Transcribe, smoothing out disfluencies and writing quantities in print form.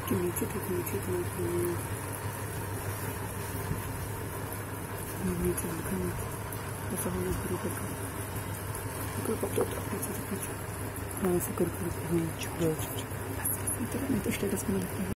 कि नीचे ठीक नीचे तो नीचे लिखा नीचे ऐसा होना शुरू करके हाँ ऐसे करके नहीं तो स्टेटस में